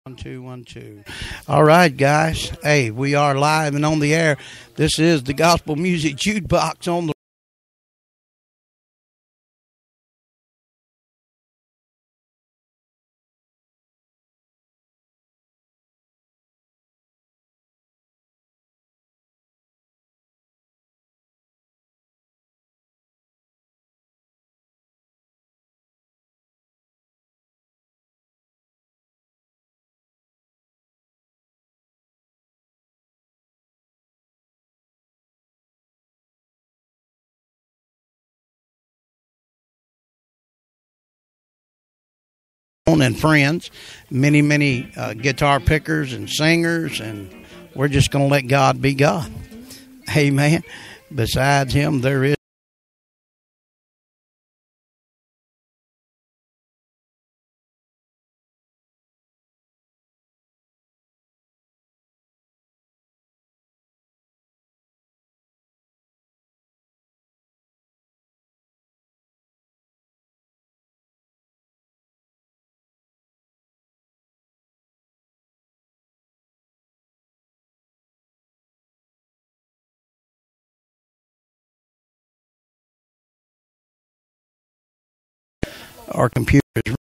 One, two, 1, 2. All right, guys. Hey, we are live and on the air. This is the Gospel Music Jukebox on the and friends, many guitar pickers and singers, and we're just going to let God be God. Amen. Besides Him, there is. Our computers.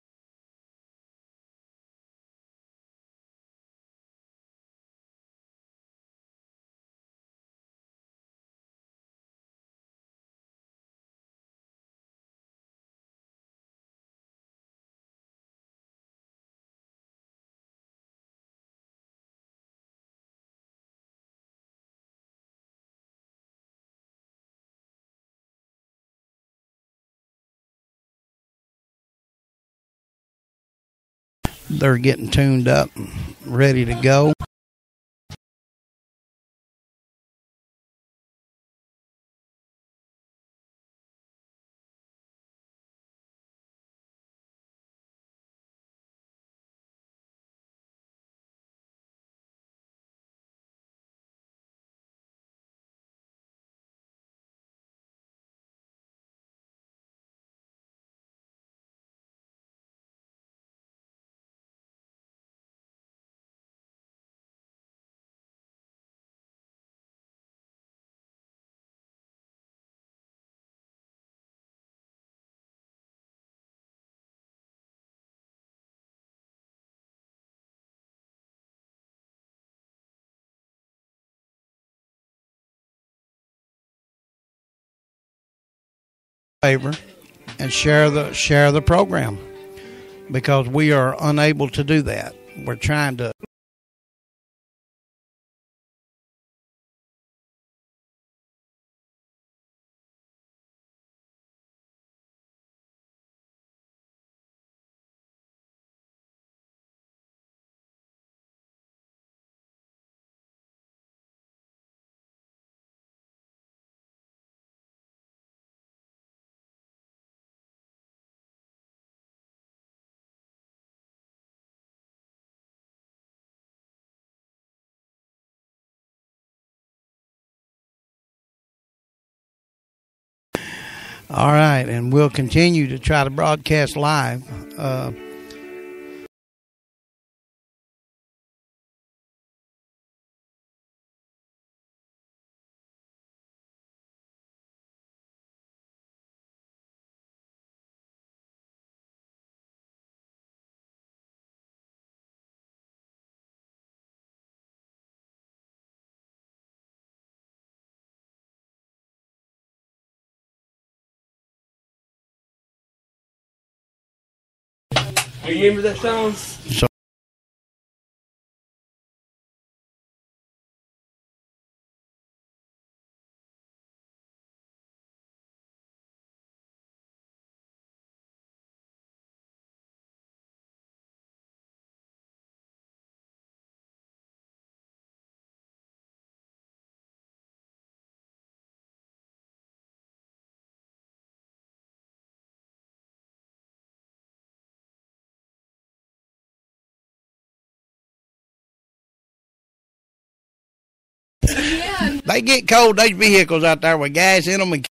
They're getting tuned up and ready to go. Favor and share the program, because we are unable to do that. We're trying to. All right, and we'll continue to try to broadcast live. Remember that song? So they get cold, these vehicles out there with gas in them and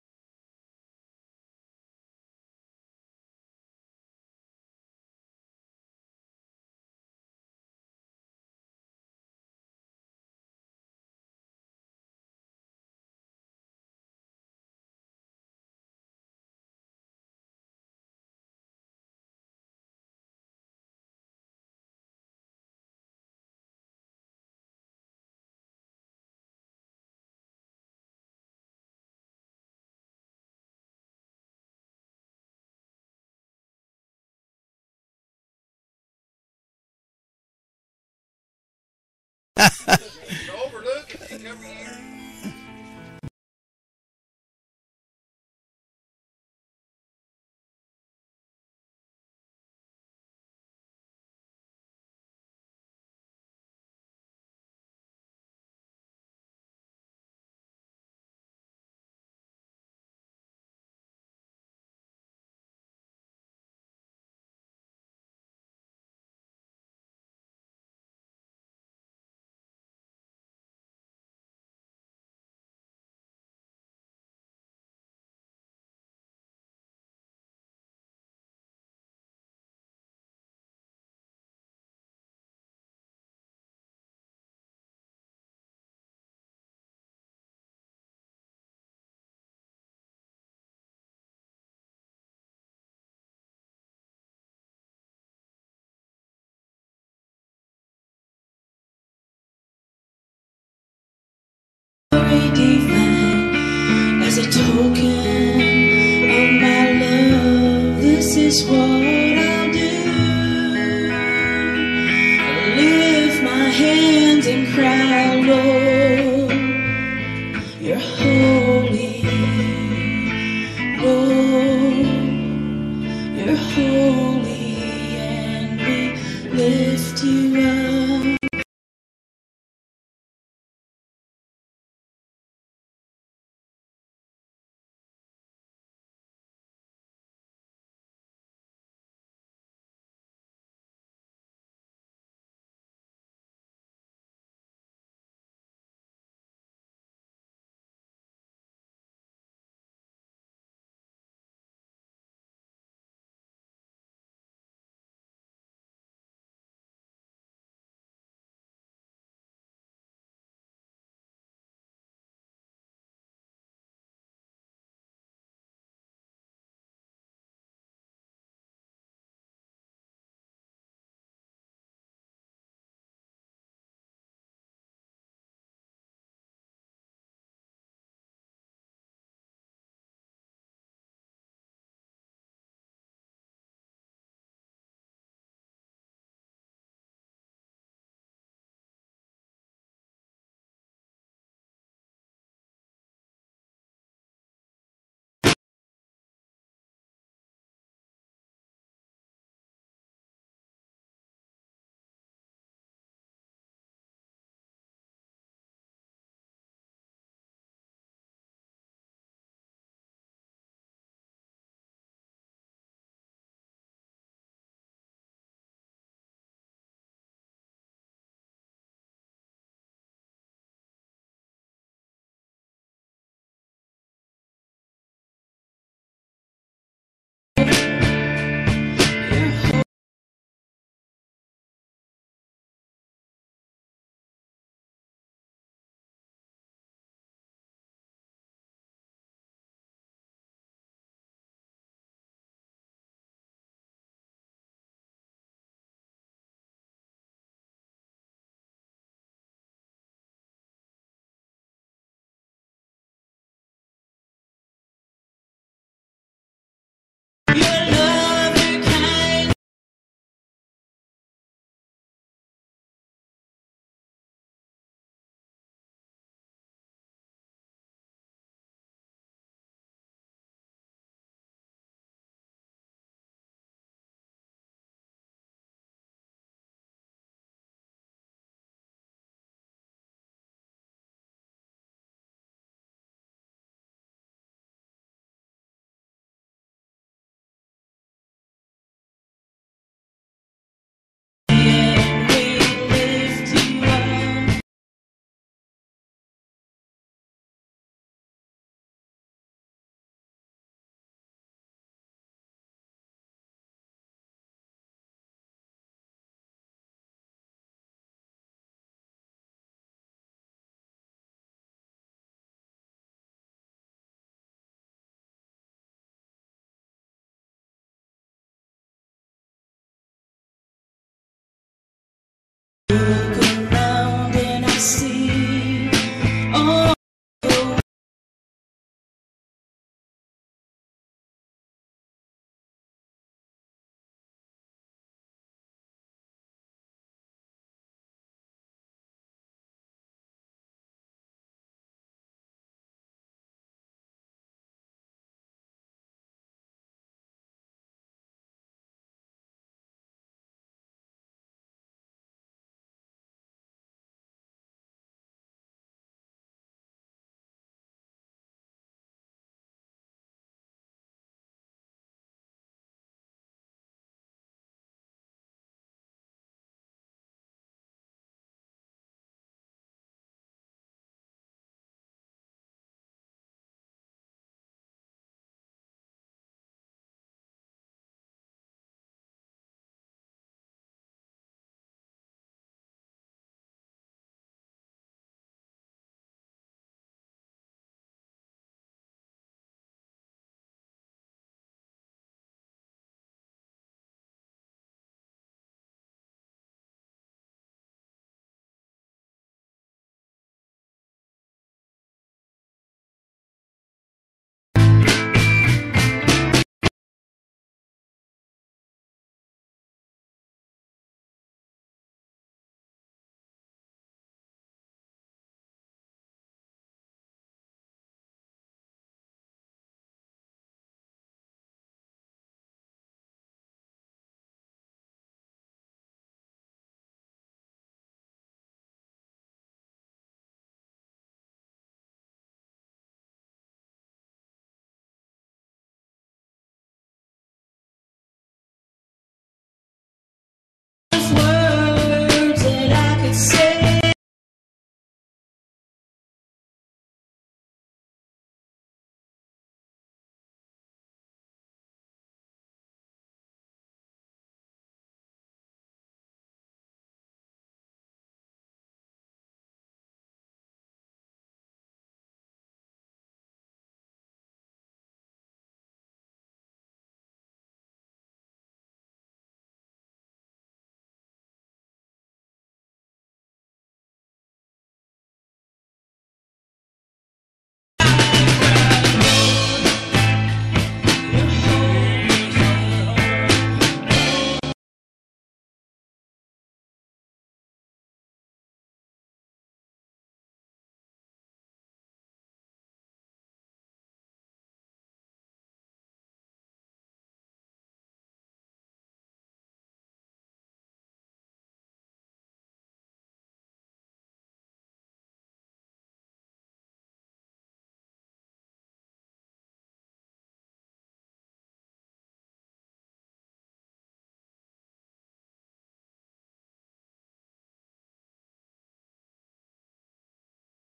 is what I'll do. I'll lift my hands and cry, Lord, you're holy. Lord, you're holy, and we lift you up.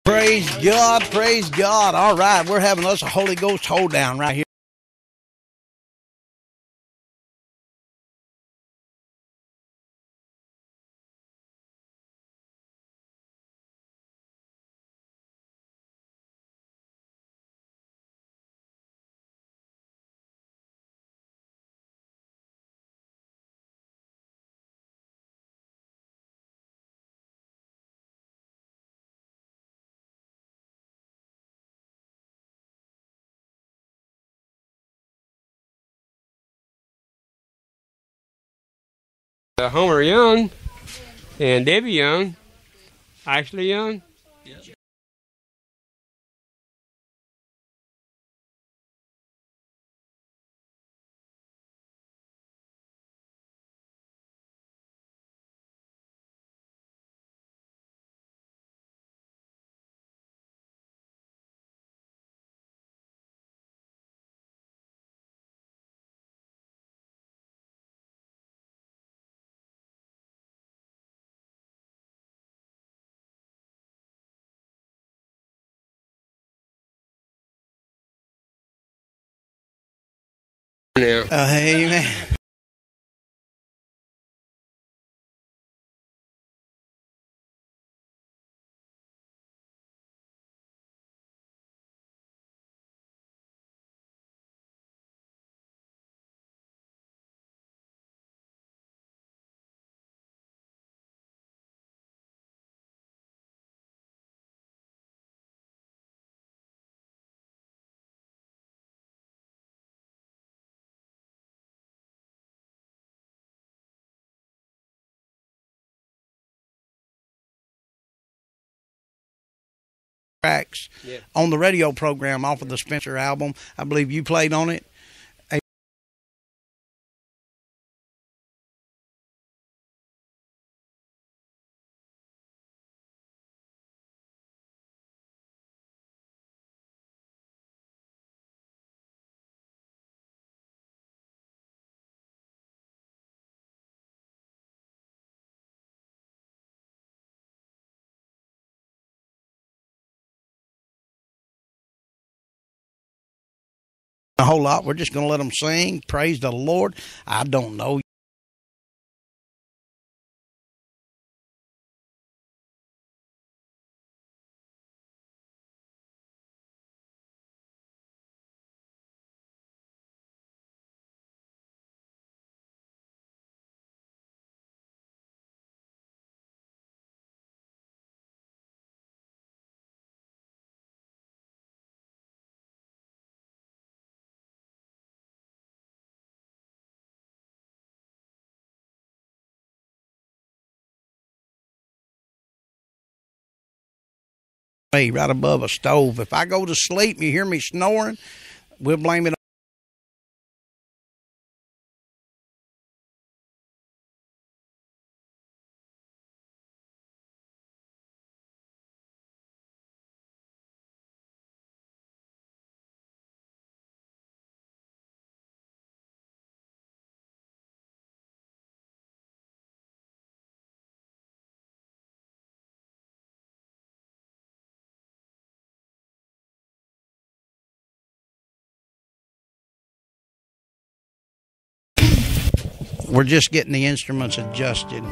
Praise God, praise God. All right, we're having us a Holy Ghost hold down right here. Homer Young and Debbie Young, Ashley Young. Now. Amen. Tracks on the radio program off of the Spencer album. I believe you played on it. A whole lot. We're just going to let them sing. Praise the Lord. I don't know. Right above a stove. If I go to sleep and you hear me snoring, we'll blame it on. We're just getting the instruments adjusted.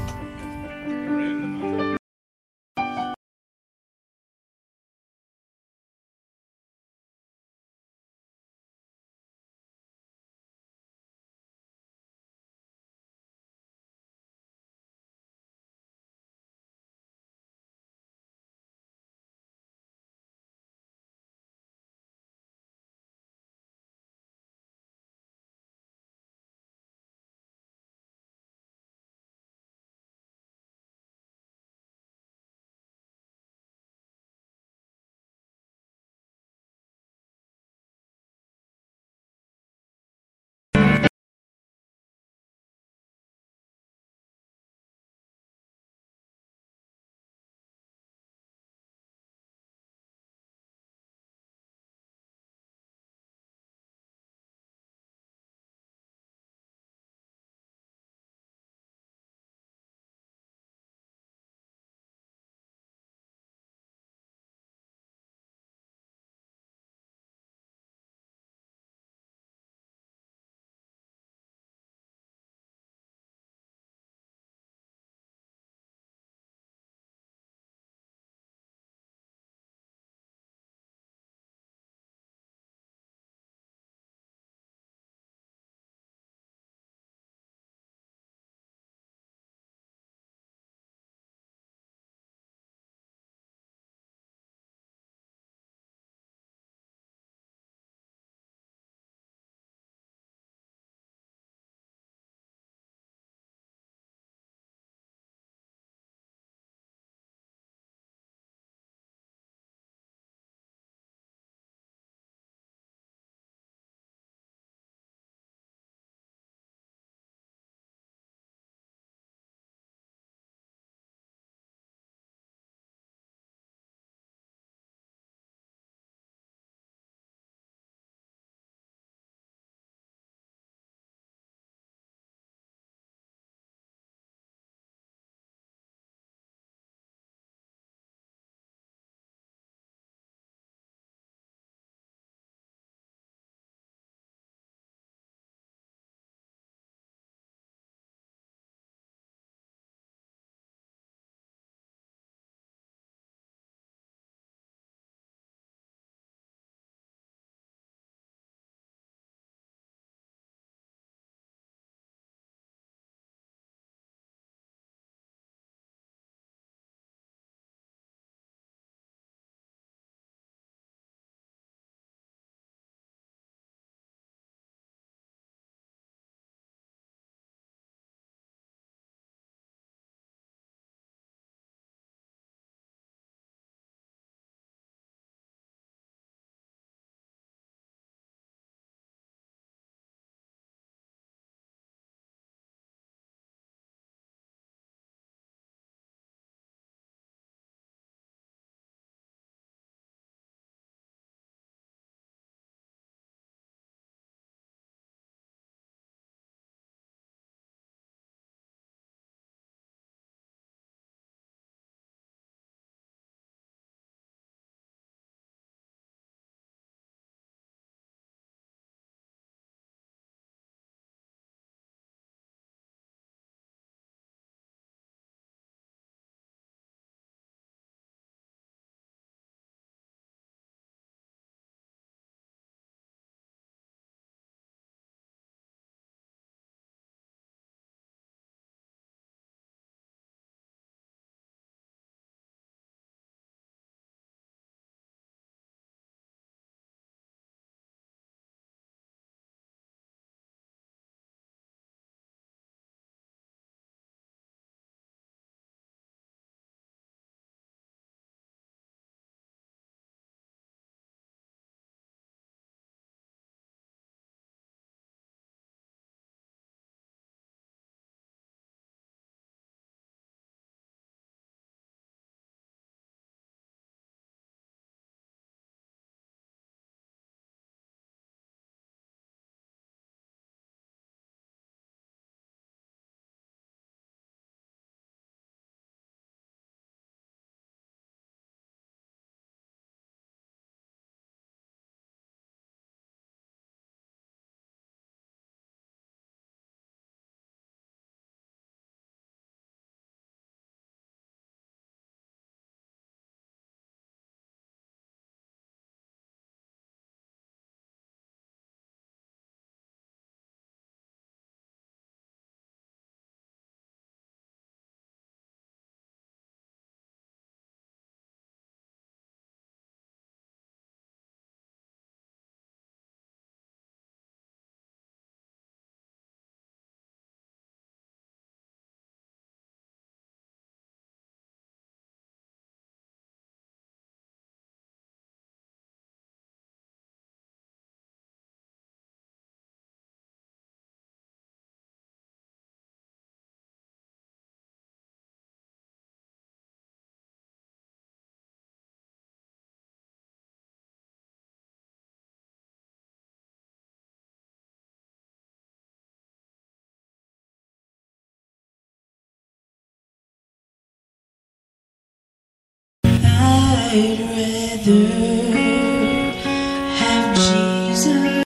I'd rather have Jesus.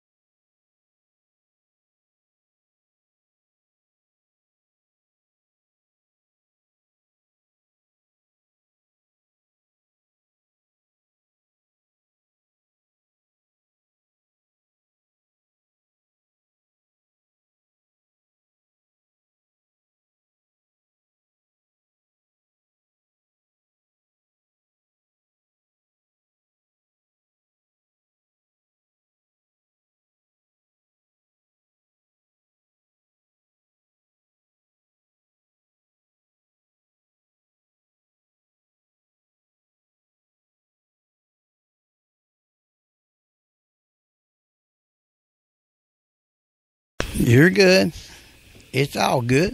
You're good. It's all good.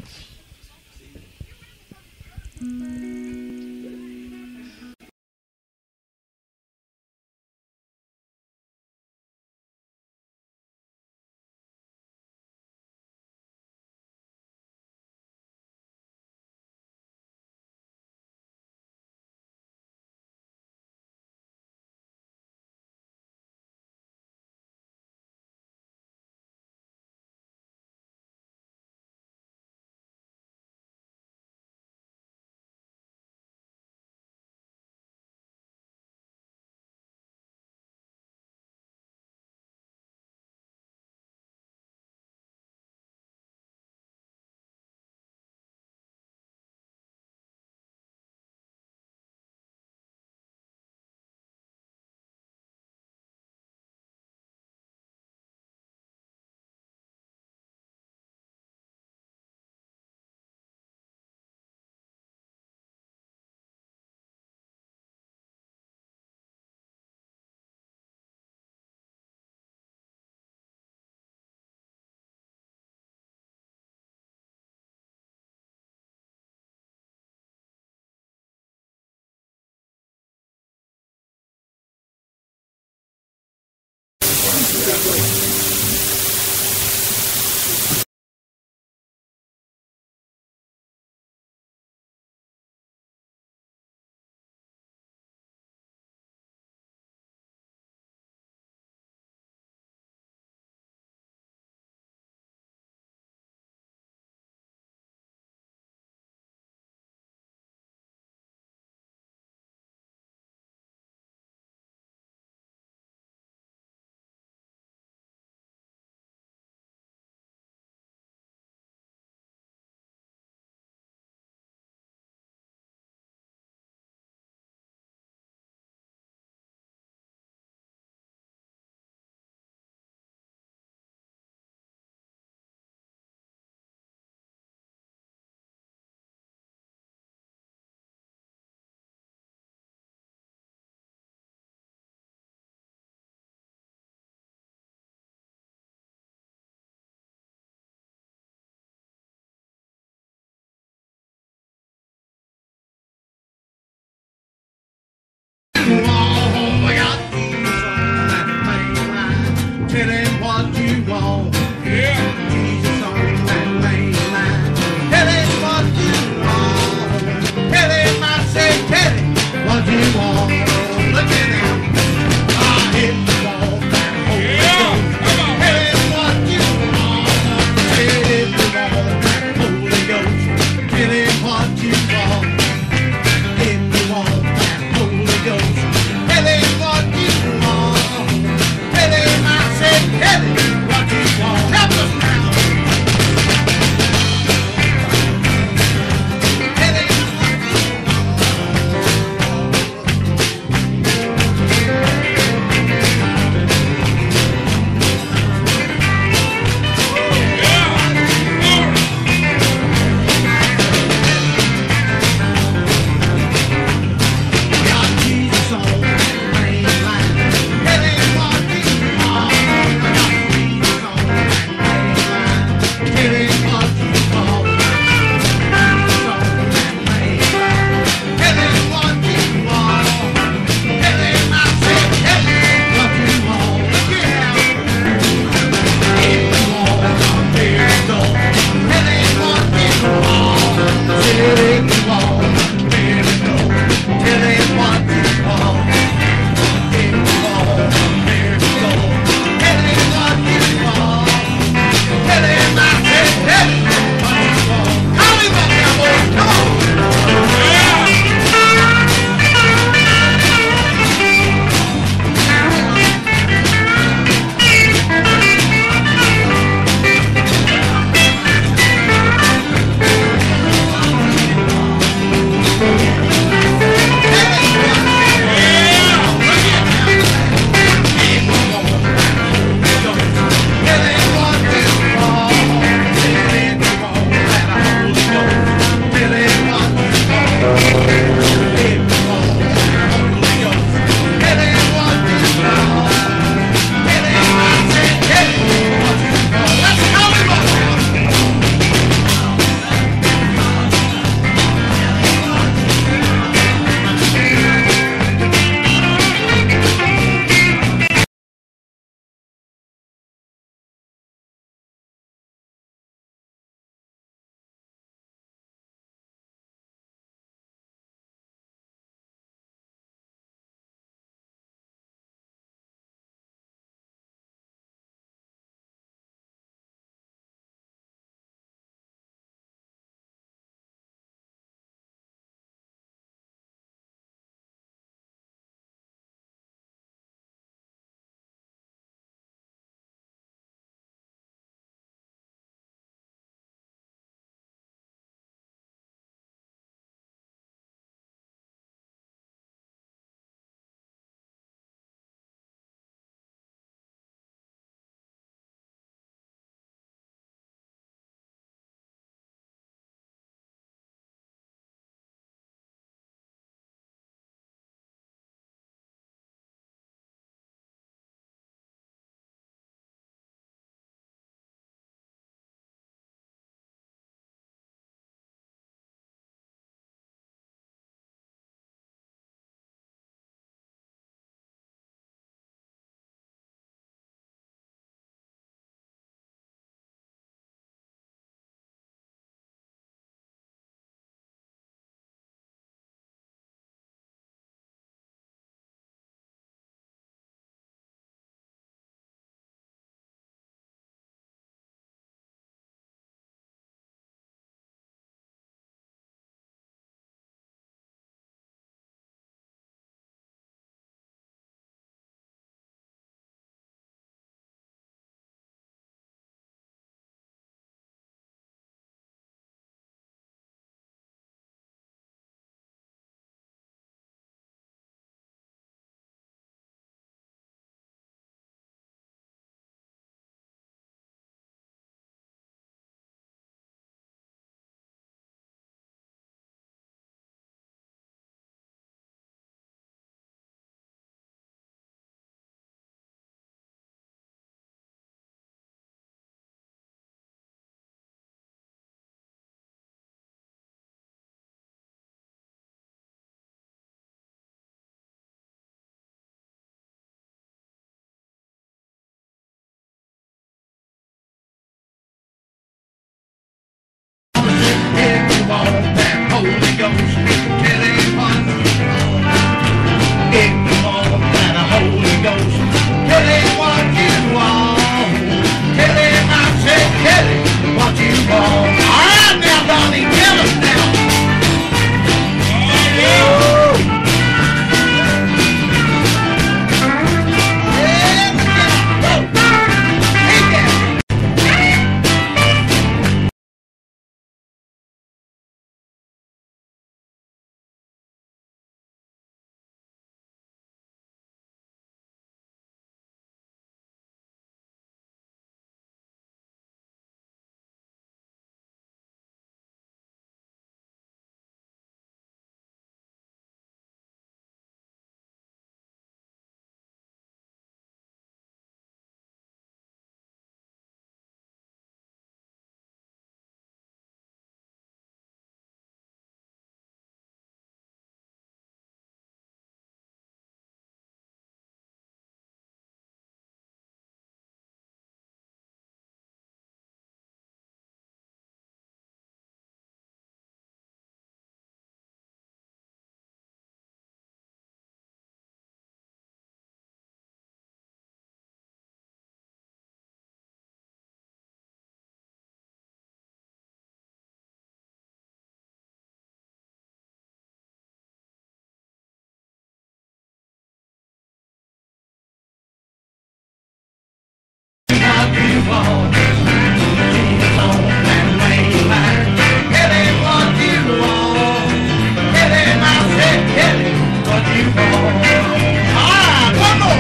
want. Jesus on that wayfinder. Tell him what you want. Tell him I said, tell him what you want. Ah, one more.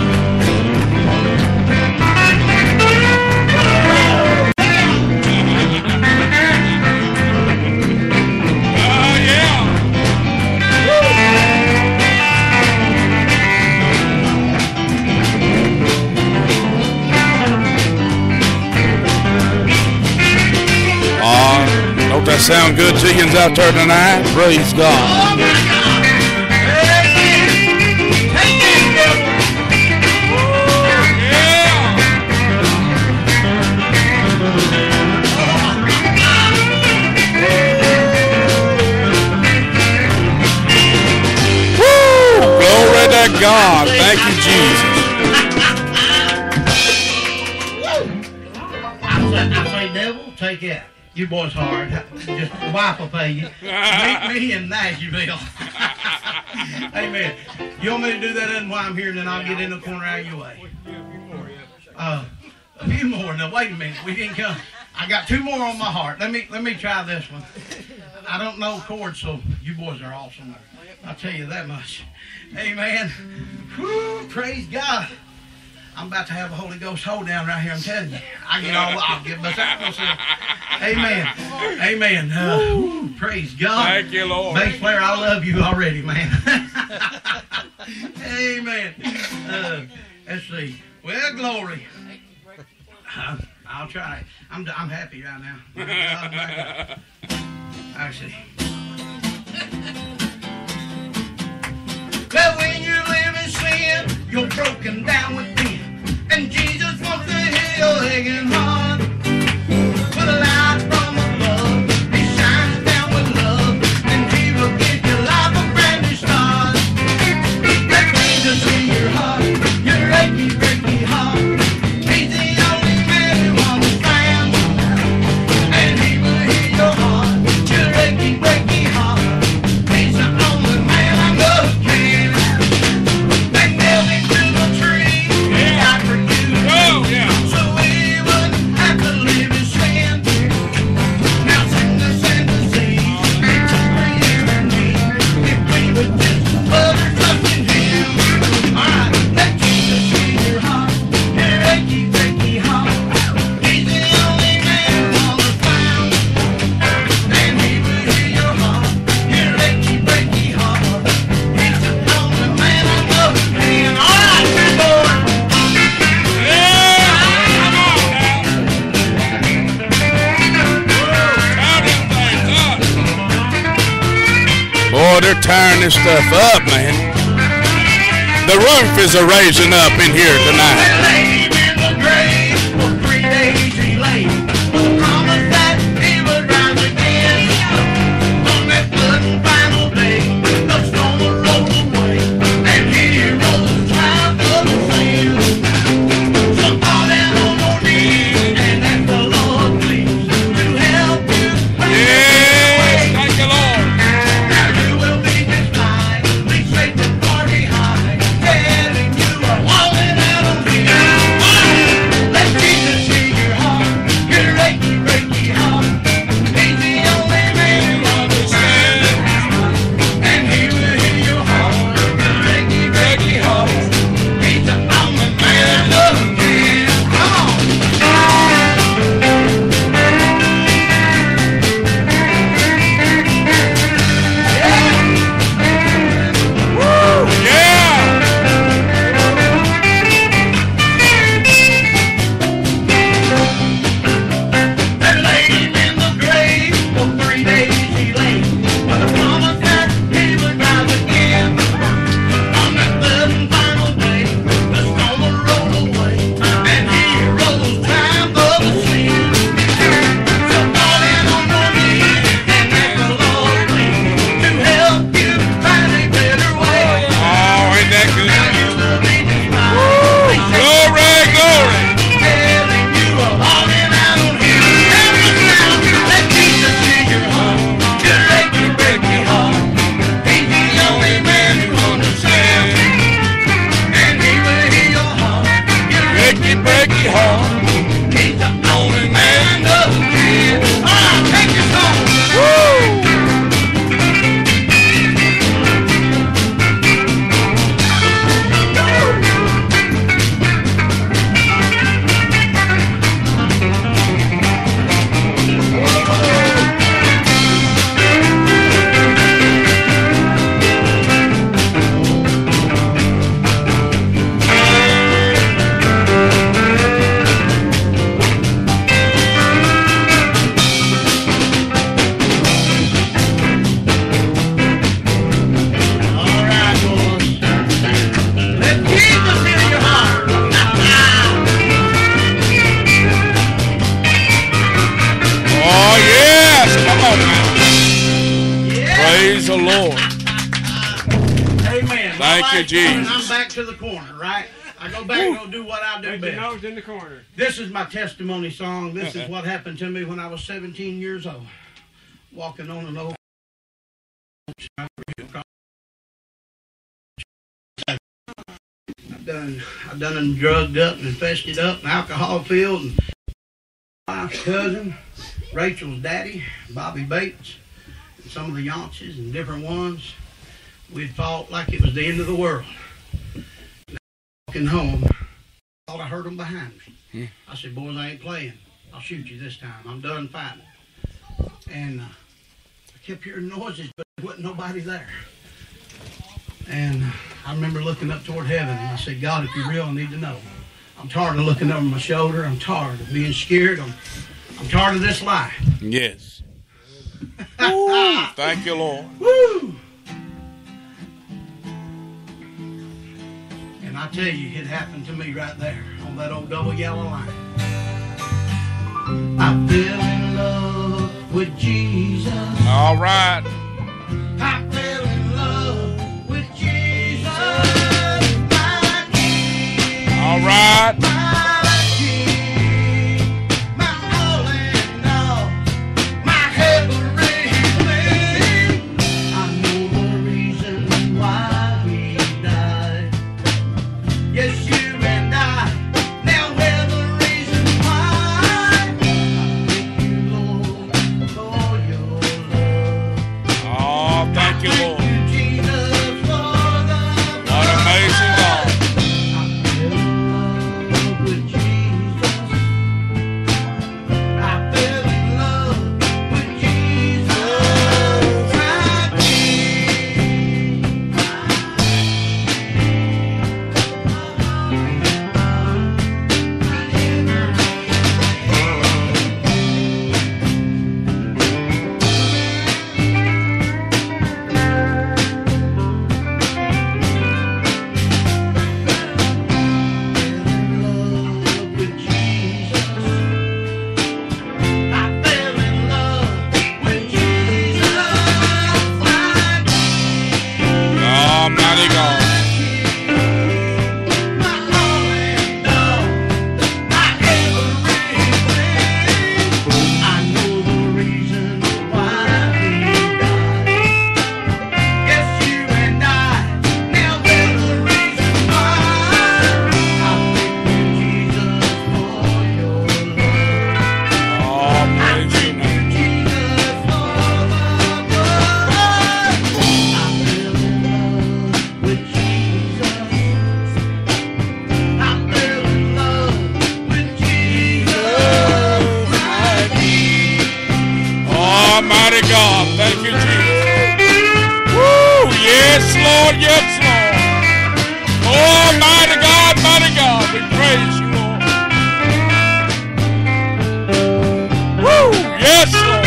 Don't that sound good to you out there tonight? Praise God. Oh my God! Amen. Take this, devil. Woo! Glory to God. Thank you, Jesus. I say, devil, take that. You boys hard. Just the wife will pay you. Meet me in Nashville. Amen. You want me to do that and while I'm here, and then I'll get in the corner out of your way. A few more. Now wait a minute. We didn't come. I got two more on my heart. Let me try this one. I don't know chords, so you boys are awesome. I'll tell you that much. Amen. Whew, praise God. I'm about to have a Holy Ghost hold down right here. I'm telling you. I'll get beside myself. Amen. Amen. Praise God. Thank you, Lord. Bass player, I love you already, man. Amen. Let's see. Well, glory. I'll try. I'm happy right now. I see. Well, when you live in sin, you're broken down within. And Jesus wants to heal your aching heart. With a light from above, He shines down with love, and He will give your life a brand new start. Let Jesus in your heart, your achy, breaky heart. He's the only man who understands, and He will heal your heart, your achy, breaky heart. He's the only man I know who can. They nailed Him to the tree, He died for you. Oh, yeah. So we wouldn't have to live in sin. Now sickness and disease, it took for you and me. If we would just put our trust in Him. Alright, let Jesus in your heart, your achy, breaky heart. He's the only man who always found, and He will heal your heart, your achy, breaky heart. He's the only man I know who can. Alright, good Lord. Boy, they're tearing this stuff up, man. The roof is a raising up in here tonight. Laid in the grave for 3 days he lay, with the promise that he would rise again. On that third and final day, the storm will roll away, and he rose the triumph of the sin. So fall down on your knees and ask the Lord please to help you. Yes, thank you, Lord. Now you will be just fine. Leave Satan far behind, telling you are walling out on him. Thank you, last one, and I'm Jesus. back to the corner, right? I go back and go do what I do Put your best. nose in the corner. This is my testimony song. This is what happened to me when I was 17 years old. Walking on an old... I've done and drugged up and infested up and alcohol filled, and my cousin, Rachel's daddy, Bobby Bates, and some of the Yaunces and different ones. We'd fought like it was the end of the world. Walking home, I thought I heard them behind me. I said, boys, I ain't playing. I'll shoot you this time. I'm done fighting. And I kept hearing noises, but there wasn't nobody there. And I remember looking up toward heaven, and I said, God, if you're real, I need to know. I'm tired of looking over my shoulder. I'm tired of being scared. I'm tired of this life. Yes. Ooh, thank you, Lord. Woo! And I tell you, it happened to me right there on that old double yellow line. I fell in love with Jesus. All right. I fell in love with Jesus. My King, All right. my King, my all in all, my everything. I know the reason why we died. Yes, you and I now we're the reason why. I thank you, Lord, for your love. Oh, thank you, Lord. Thank you, Jesus, for the What amazing God. I fell in love with Jesus. I fell in love with Jesus, my King. With Jesus, I fell in love with Jesus, my Almighty God. my all and all, my everything. I know the reason why we died. Yes, you and I now we're the reason why. I thank you, Jesus, for your love. Oh, I praise your thank name. you, Jesus, for the blood. I fell in love with Jesus. I fell in love with Jesus, my King. Almighty God. Thank you, Jesus. Woo! Yes, Lord. Yes, Lord. Almighty God, mighty God. We praise you, Lord. Woo! Yes, Lord.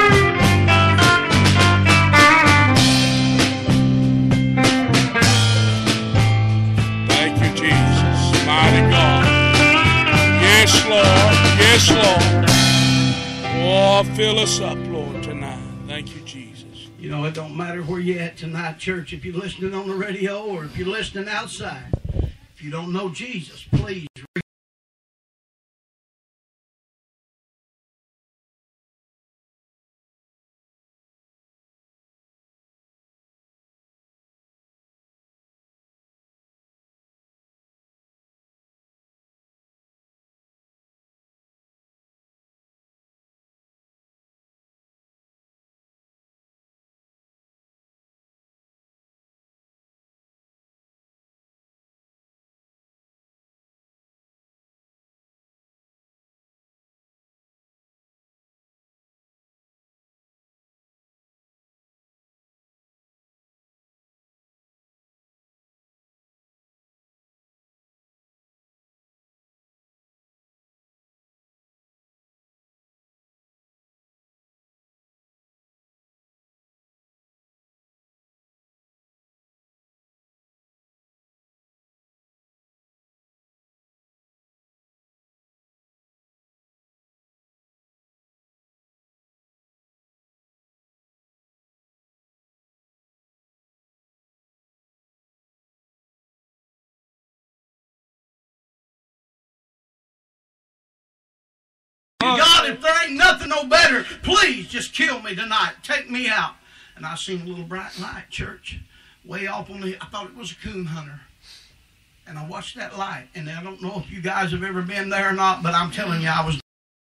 Thank you, Jesus. Mighty God. Yes, Lord. Yes, Lord. Oh, fill us up, Lord, tonight. Thank you, Jesus. You know, it don't matter where you're at tonight, church. If you're listening on the radio or if you're listening outside, if you don't know Jesus, please ain't nothing no better. Please just kill me tonight. Take me out. And I seen a little bright light, church, way off on the, I thought it was a coon hunter. And I watched that light. And I don't know if you guys have ever been there or not, but I'm telling you, I was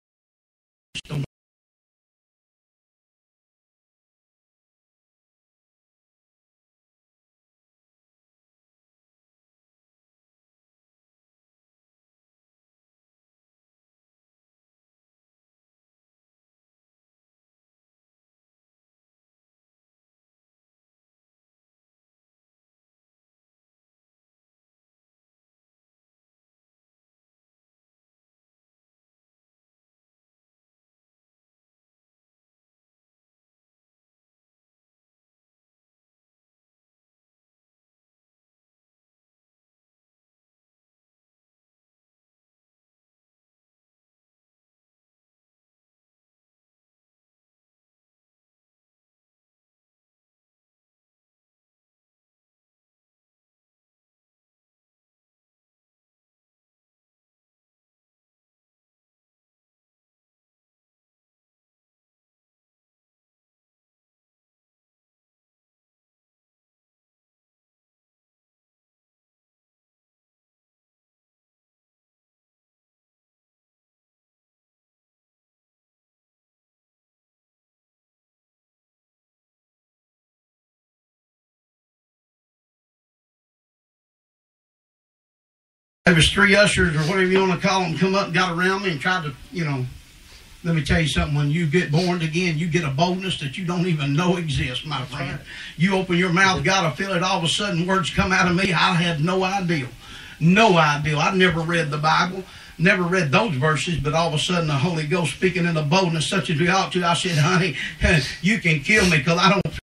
there was three ushers or whatever you want to call them come up and got around me and tried to, let me tell you something. When you get born again, you get a boldness that you don't even know exists, my friend. You open your mouth, God will fill it. All of a sudden, words come out of me. I had no idea. No idea. I never read the Bible, never read those verses, but all of a sudden, the Holy Ghost speaking in a boldness such as we ought to. I said, honey, you can kill me because I don't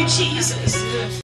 you, Jesus.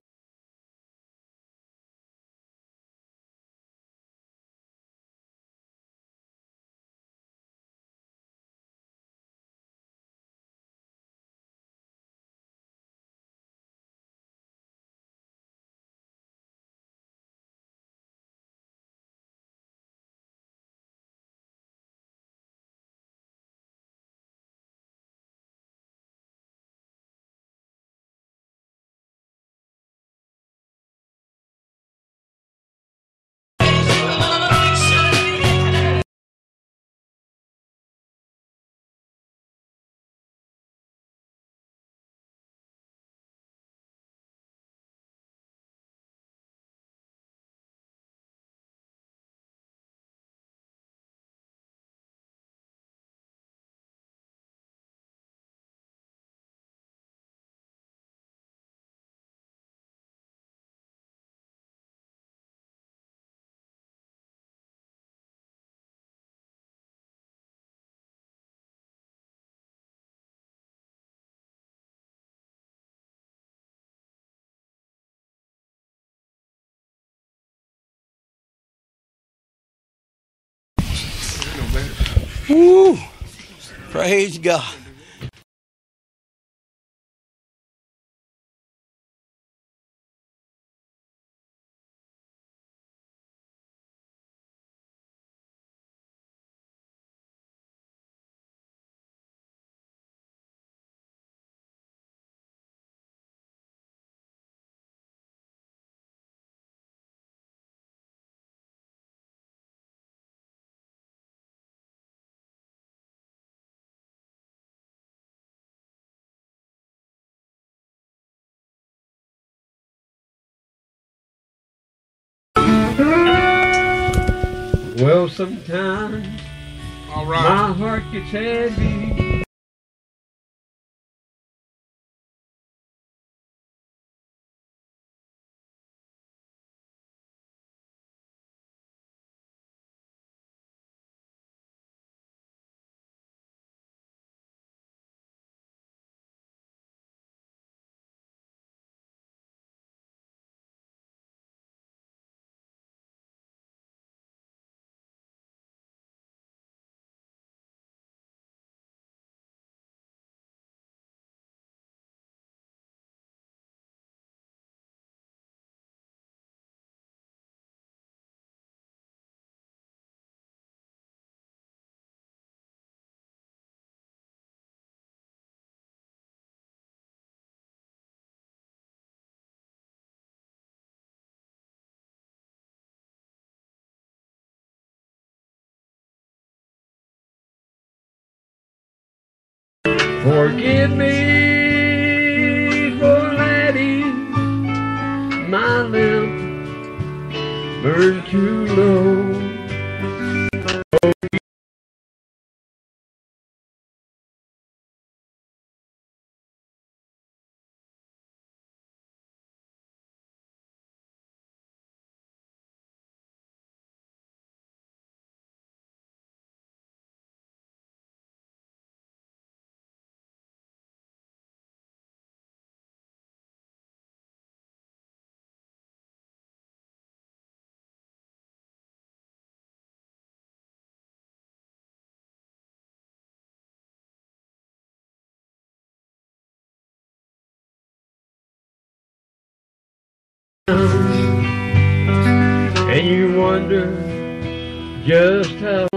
Woo! Praise God. Well, sometimes All right. my heart gets heavy. Forgive me for letting my lamp burn too low. And you wonder just how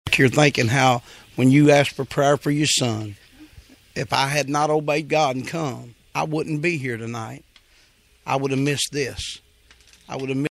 You're thinking how when you asked for prayer for your son, if I had not obeyed God and come, I wouldn't be here tonight. I would have missed this. I would have missed.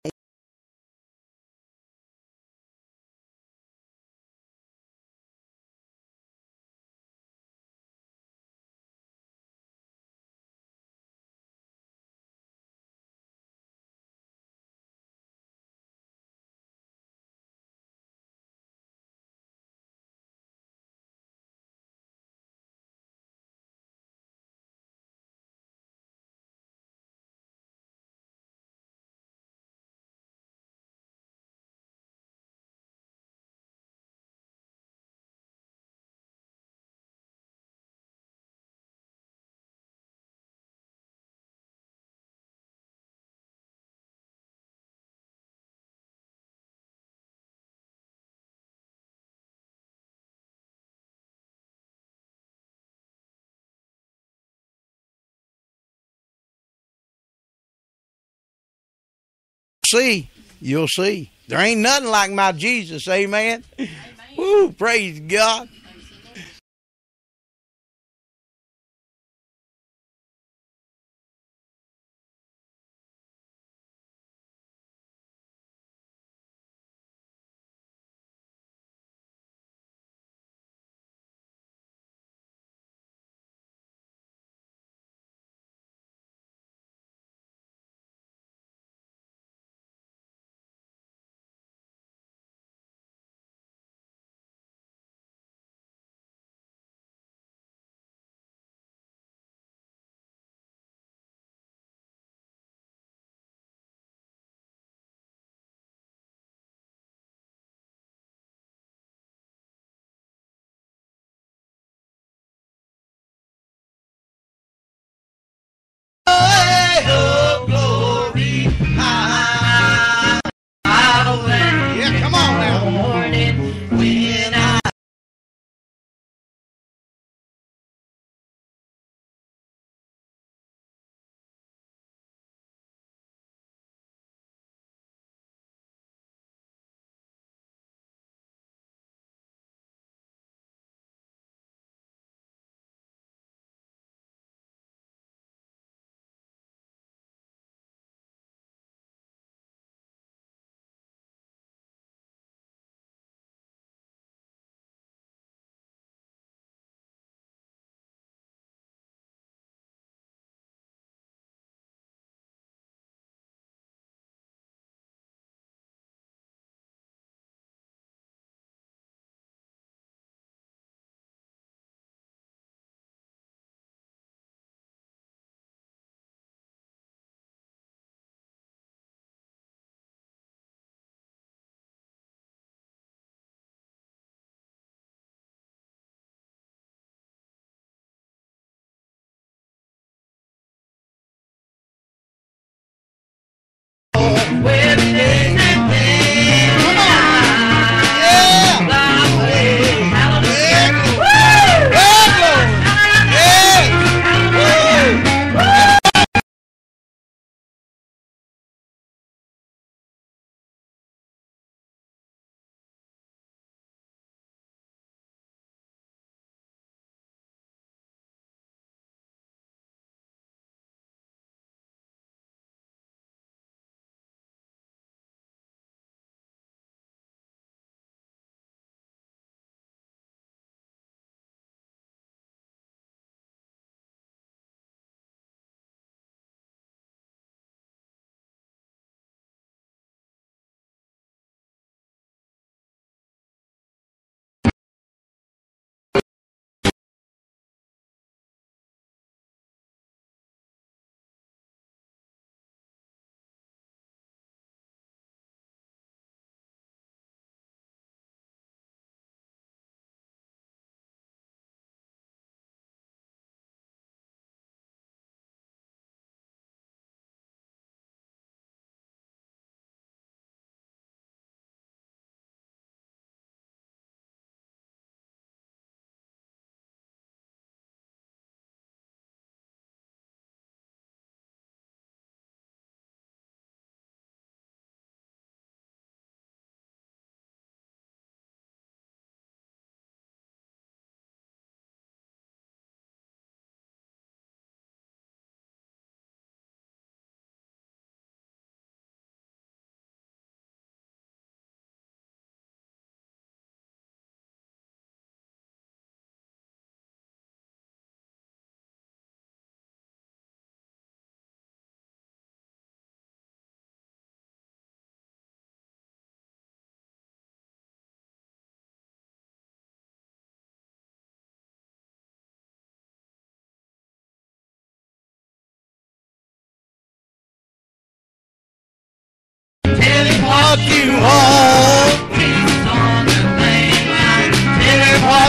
You'll see. There ain't nothing like my Jesus, amen. Woo, praise God.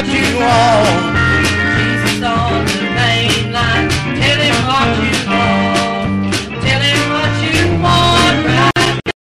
what you want. Jesus on the main line. Tell him what you want. Tell him what you want right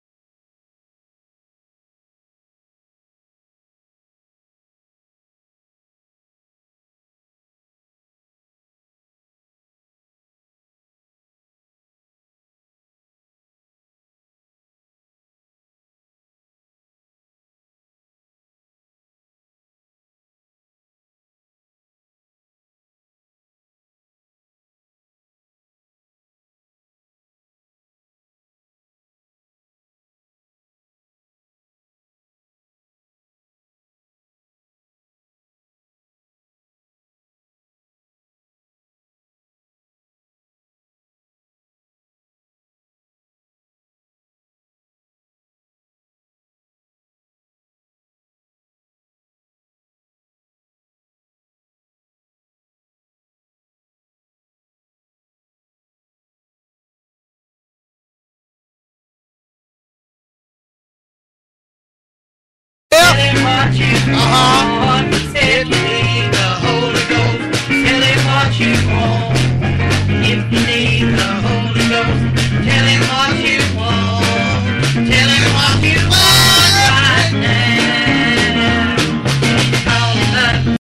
Tell him what you want. Said you need the Holy Ghost. Tell him what you want. If you need the Holy Ghost, tell him what you want. Tell him what you want right now. Call him up.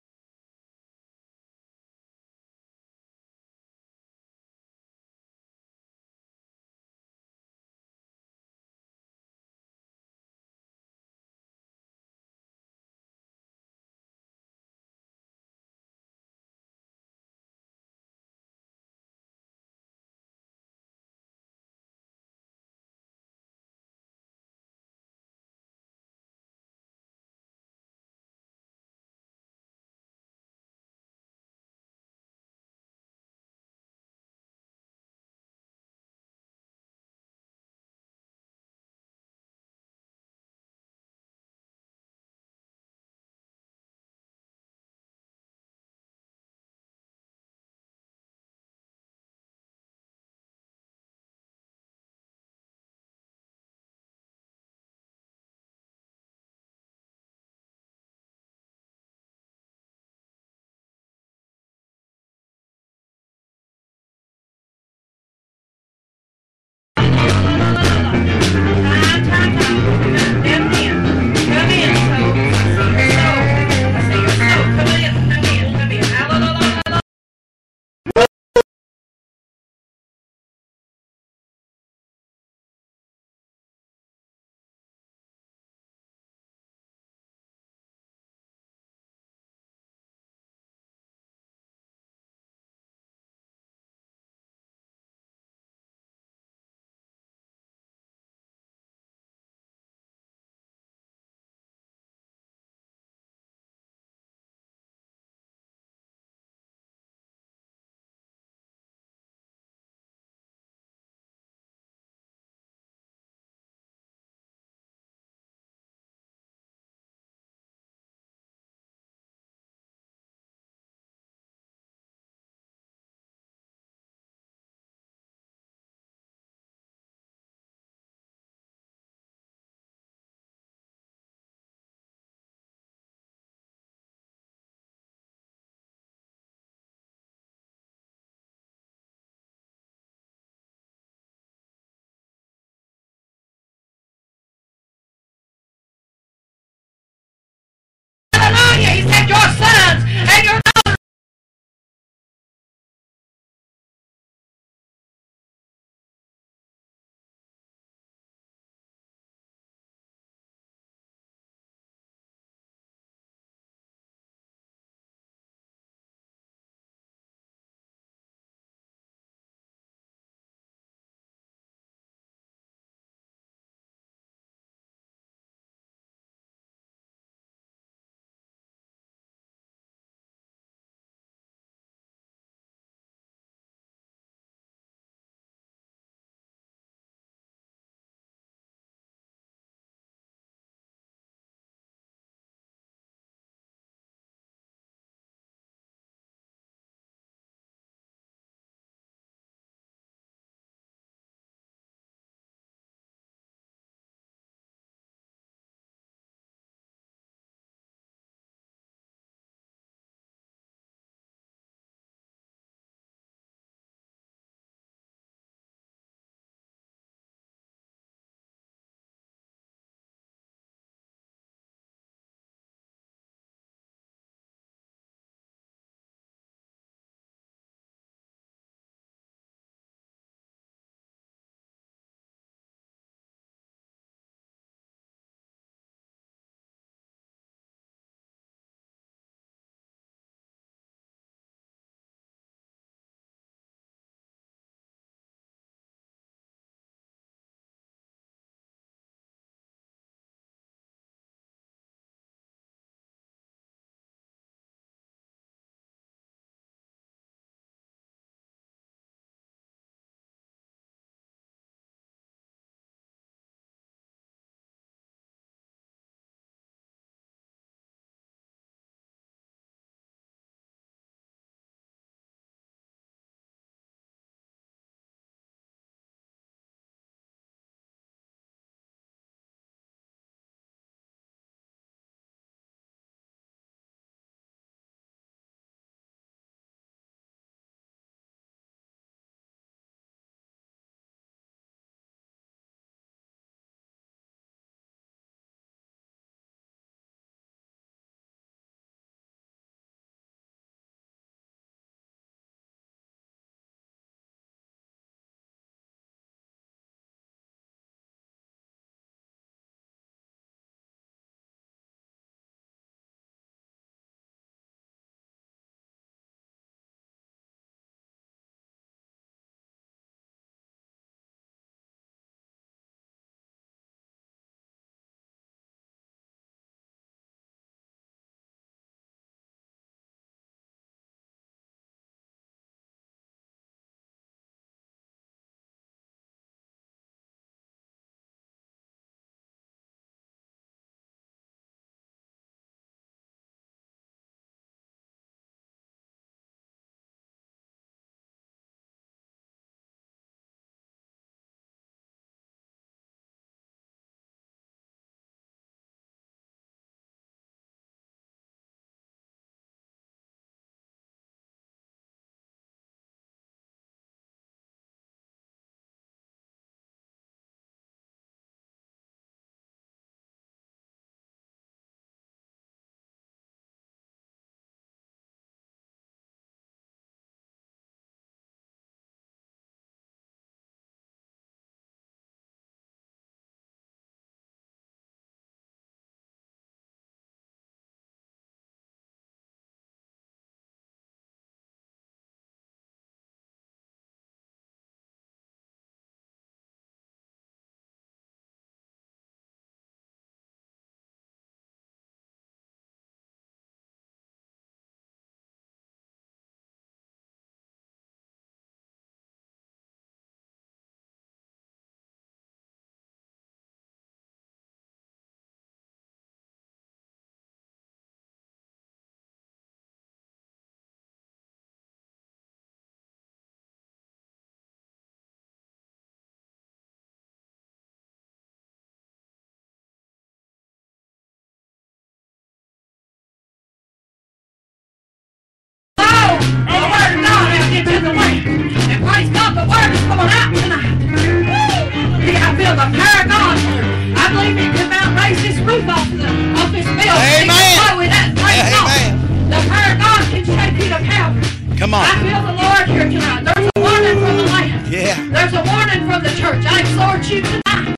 into the land. And praise God, the word is going out tonight. Woo! I feel the power of God here. I believe He can about raise this roof off this building. Amen. Amen. The power of God can shake you to Calvary. Come on. I feel the Lord here tonight. There's a warning from the land. Yeah. There's a warning from the church. I exhort you tonight.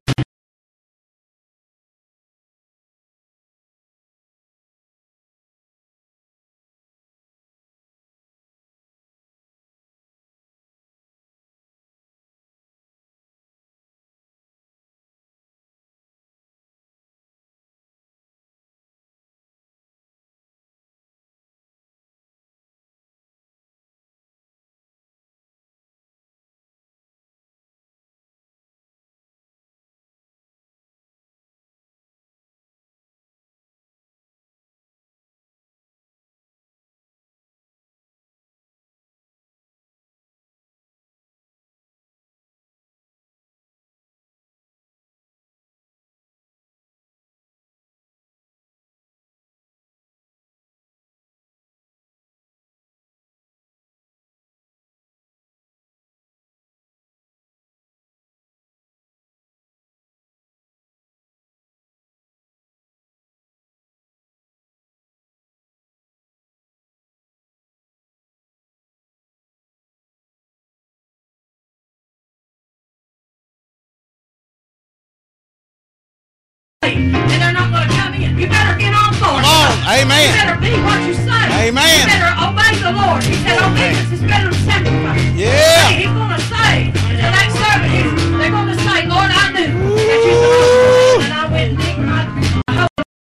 And they're not going to come in. You better get on board. Come on. Amen. You better be what you say. Amen. You better obey the Lord. He said obedience is better than sacrifice. Yeah. He's going to say to that servant, they're going to say, Lord, I knew that you supposed to, and I went and did my whole.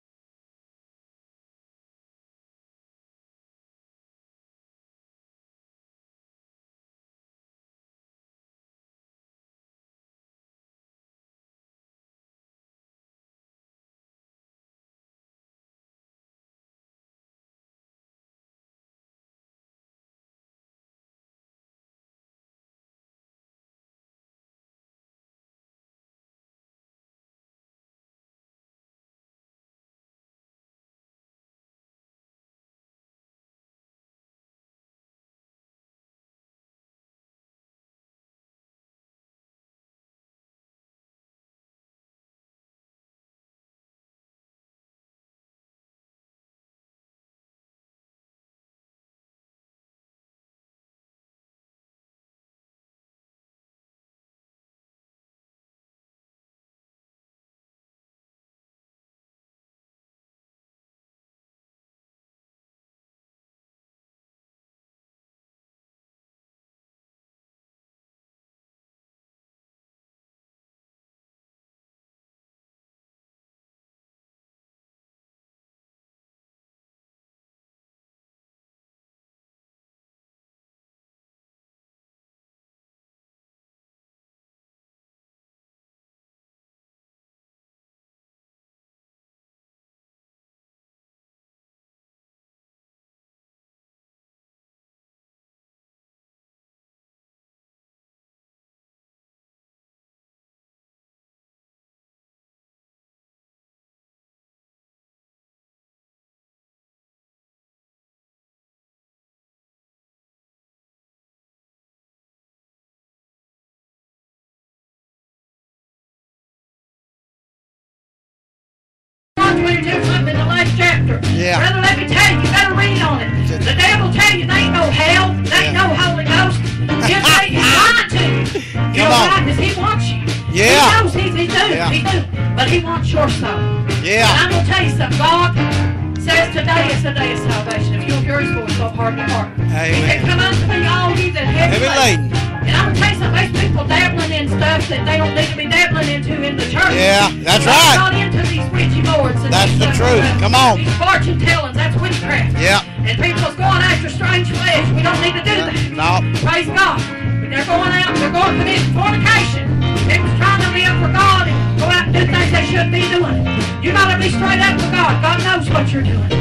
In the last chapter. Yeah. Brother, let me tell you better read on it. The devil tell you there ain't no hell, there ain't no Holy Ghost. He's lying to you. You know why? Because he wants you. Yeah. He knows he do. Yeah. He do. But he wants your soul. Yeah. And I'm going to tell you something. God says today is the day of salvation. If you'll hear his voice, so hard to heart. He said, come unto me, all ye that heavy laden. And I'm going to tell you something. There's people dabbling in stuff that they don't need to be dabbling into in the church. Yeah, that's They're right. not into these witchy boards. And That's these the stuff. truth. Come on. These fortune tellings, that's witchcraft. Yeah. And people's going after strange flesh. We don't need to do that. No. Praise God. They're going out, they're going to commit fornication. People's trying to live for God and go out and do things they shouldn't be doing. You got to be straight up with God. God knows what you're doing.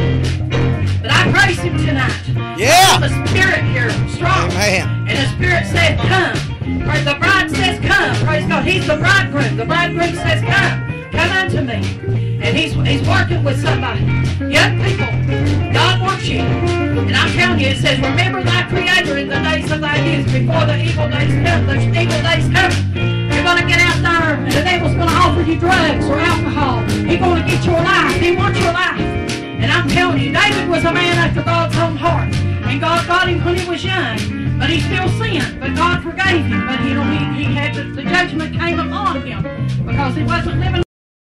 But I praise him tonight. Yeah. The Spirit here, strong. Amen. And the Spirit said, come. The bride says, come. Praise God. He's the bridegroom. The bridegroom says, come. Come unto me. And he's working with somebody. Young people, God wants you. And I'm telling you, it says, remember thy Creator in the days the thing is, before the evil days come, those evil days come, you're going to get out there and the devil's going to offer you drugs or alcohol. He's going to get your life. He wants your life. And I'm telling you, David was a man after God's own heart. And God got him when he was young. But he still sinned. But God forgave him. But he had the judgment came upon him because he wasn't living.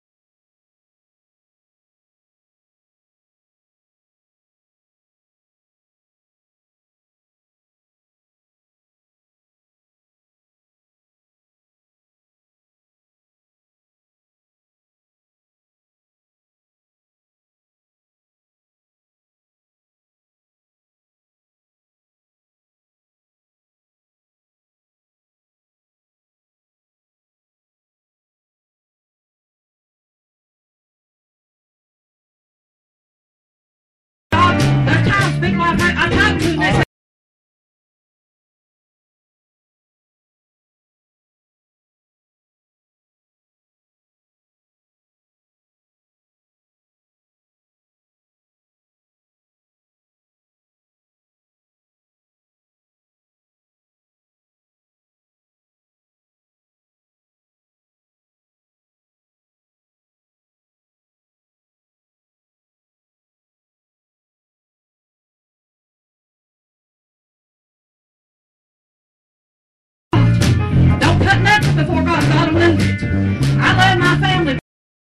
There's times people I talk to and they say, don't cut nothing before God them moved. I love my family.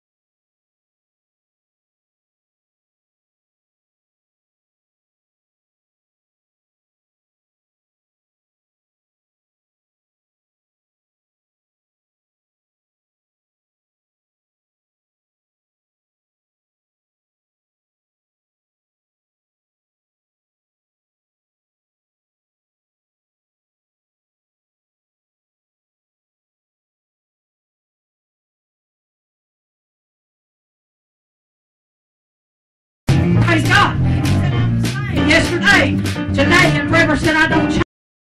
Praise God. Yesterday, today, and River said I don't change.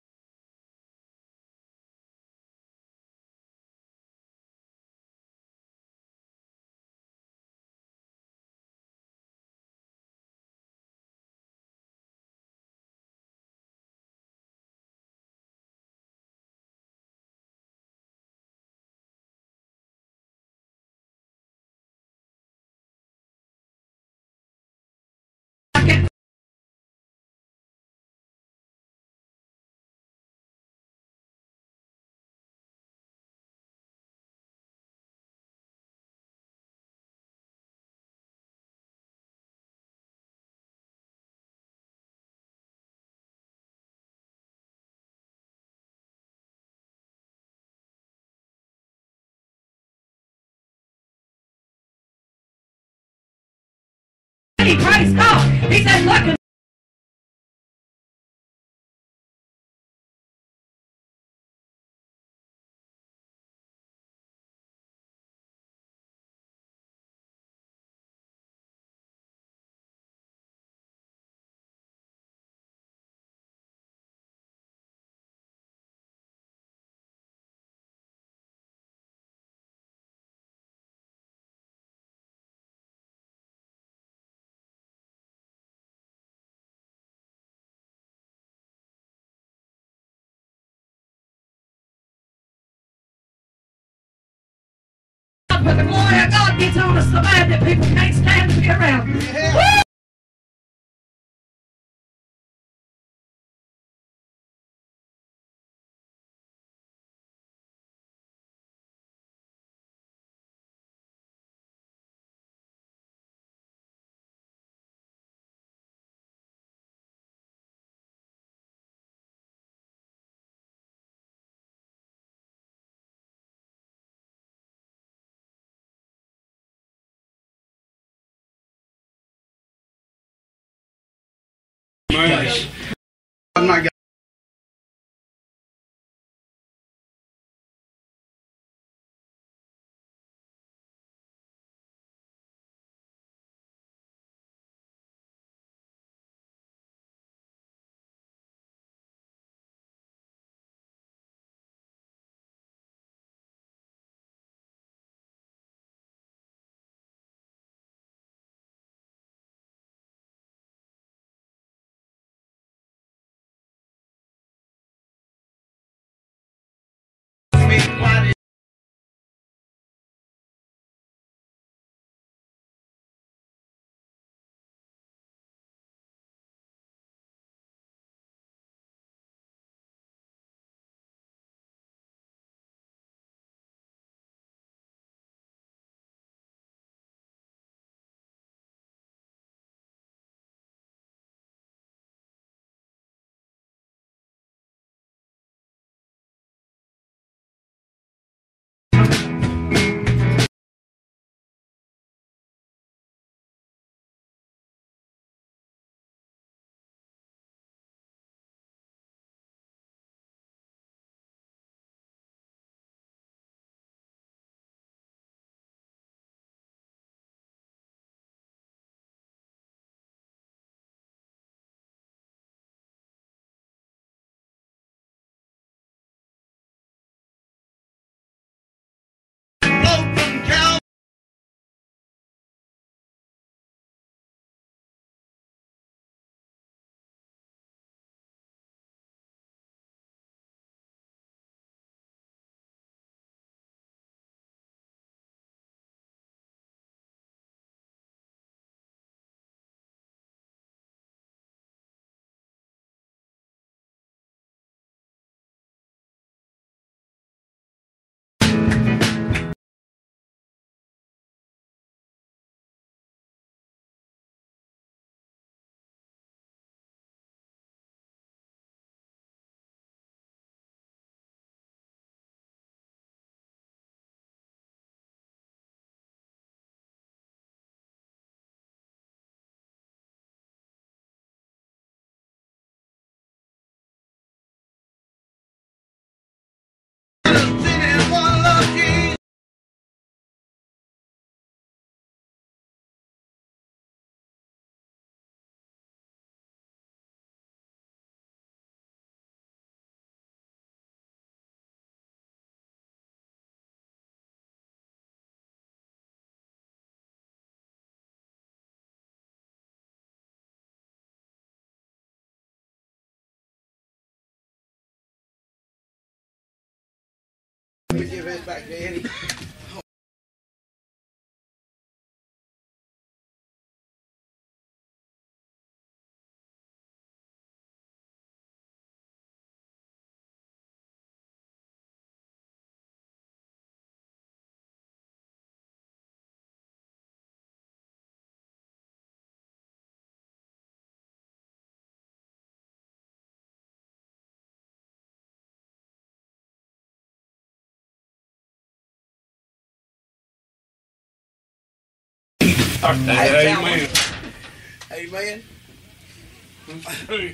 Praise God. He said, look. But the glory of God gets on us so bad that people can't stand to be around. Yeah. Nice. I'm not me give this back to Eddie. Amen. Amen.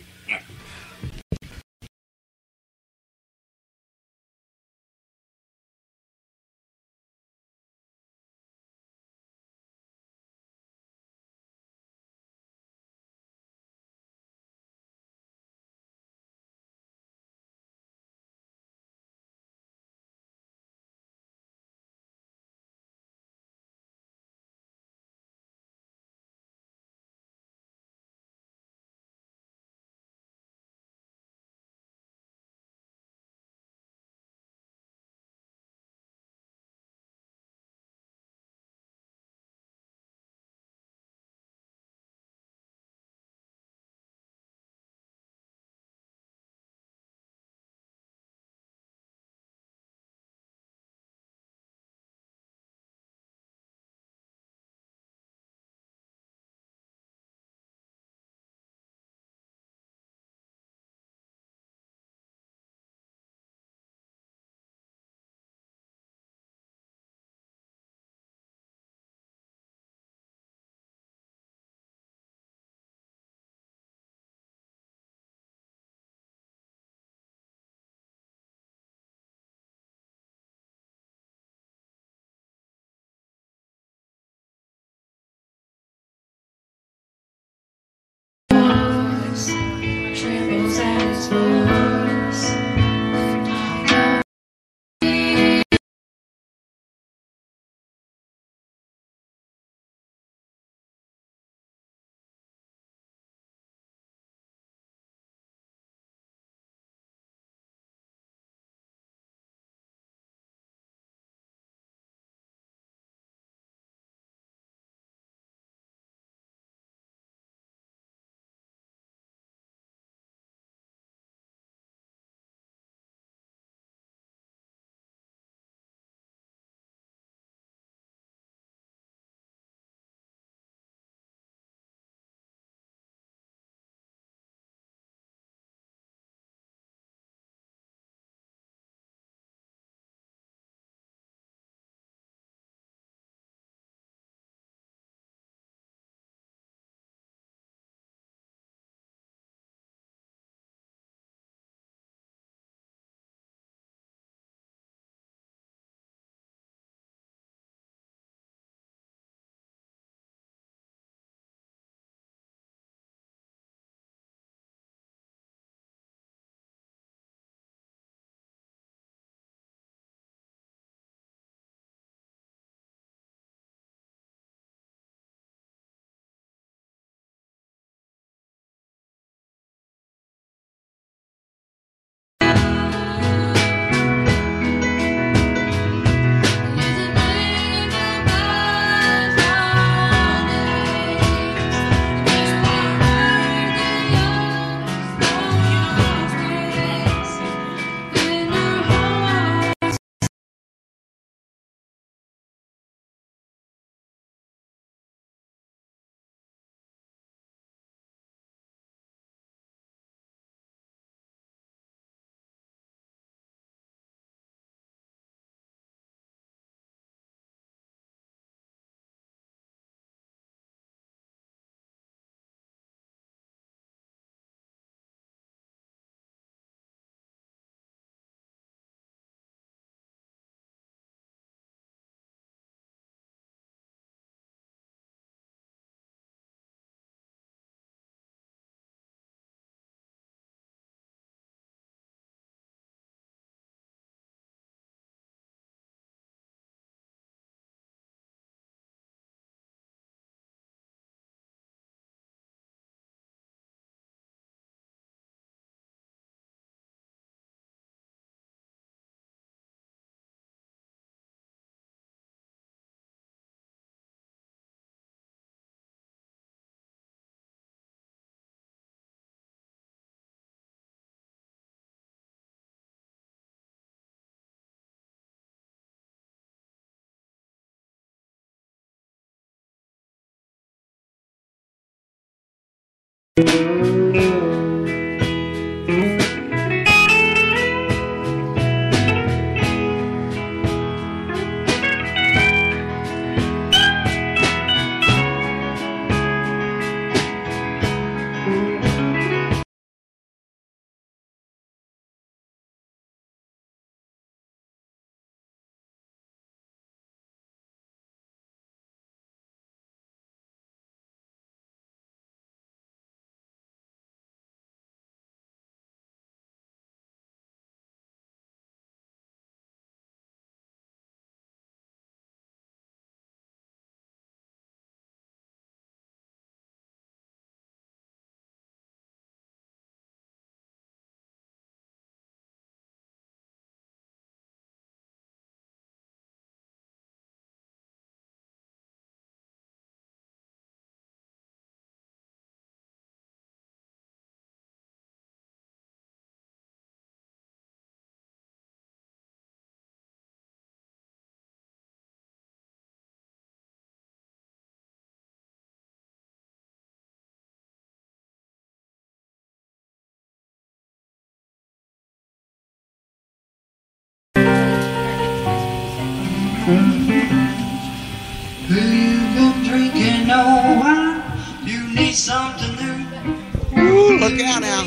You've been drinking no wine. You need something new. Ooh, look out now.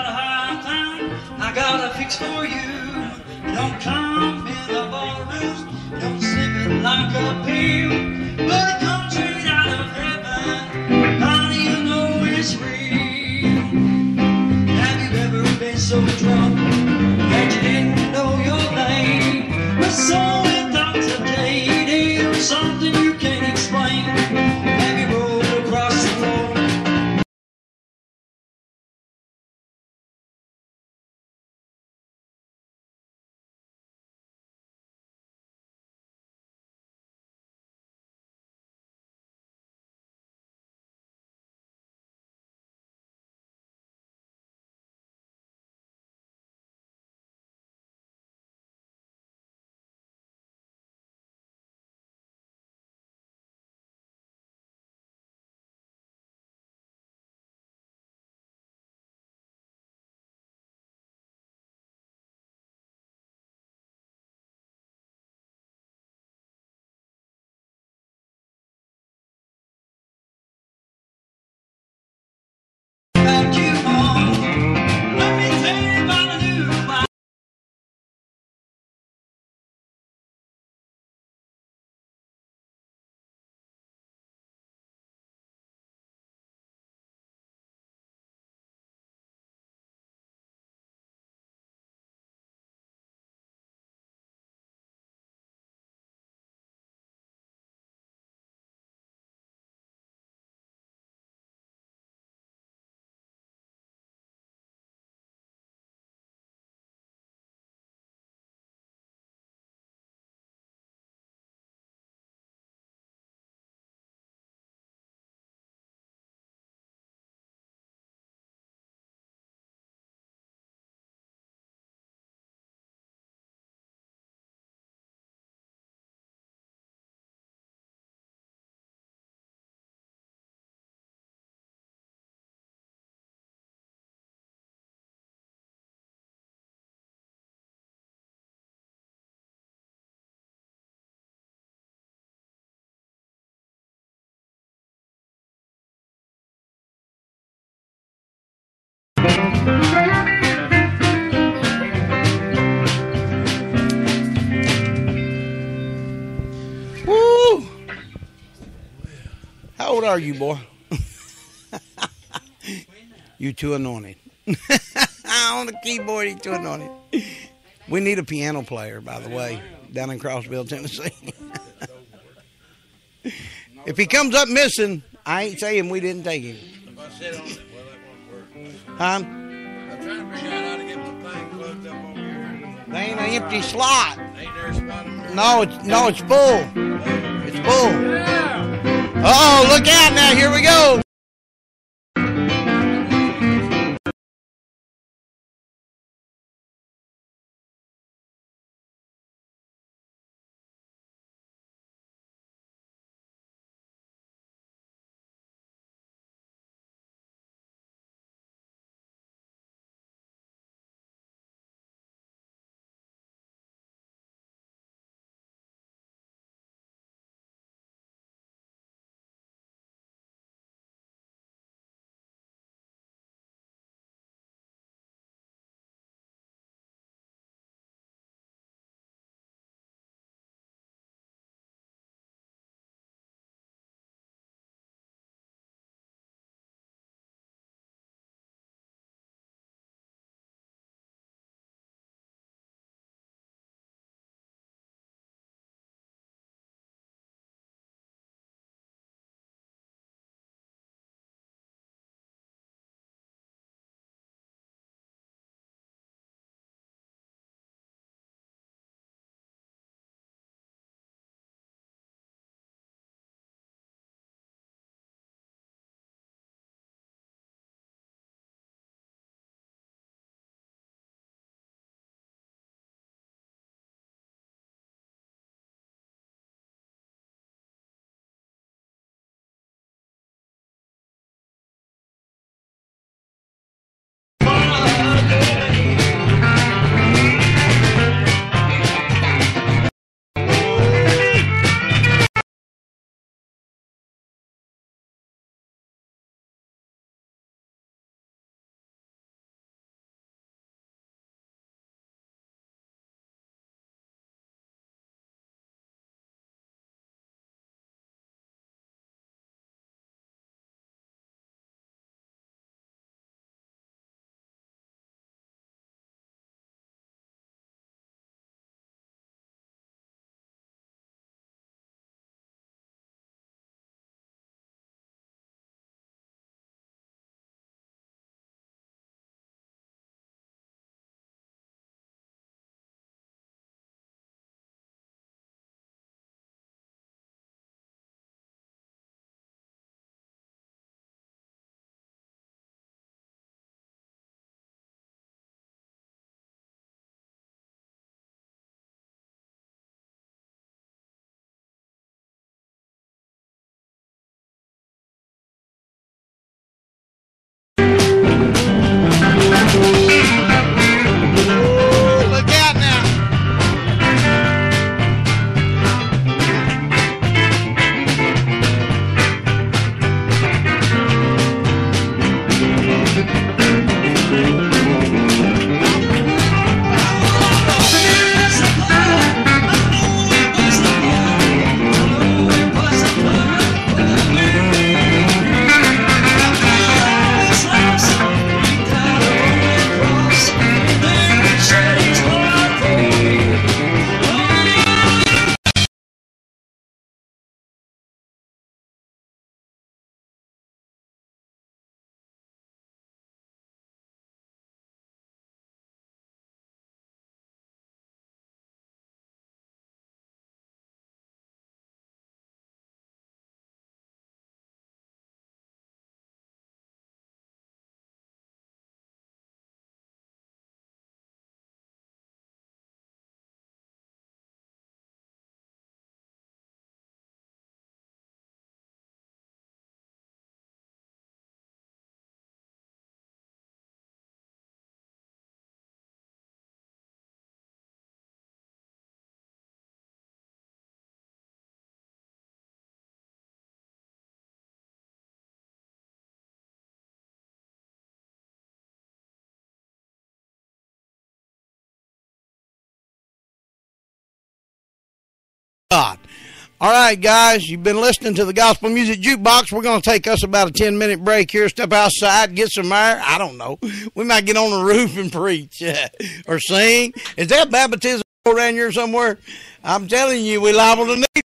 I got a fix for you. You don't come in the ballrooms. You don't sip it like a pill. But it comes straight out of heaven. Honey, you know it's real. Have you ever been so drunk that you didn't know your name? But so intoxicated, something you can't explain. Have you rolled across the floor? About you, Mom. Let me tell you about a new life. Woo! How old are you, boy? You too anointed. On the keyboard, you too anointed. We need a piano player, by the way, down in Crossville, Tennessee. If he comes up missing, I ain't saying we didn't take him. If I sit on it, well, that won't work. Huh? I'm trying to figure out how to get my thing plugged up over here. There ain't an empty slot. Ain't there a spot on there? No, it's full. It's full. Uh-oh, look out now. Here we go. God. All right, guys, you've been listening to the Gospel Music Jukebox. We're going to take us about a 10-minute break here, step outside, get some air. I don't know. We might get on the roof and preach or sing. Is that baptism around here somewhere? I'm telling you, we're liable to need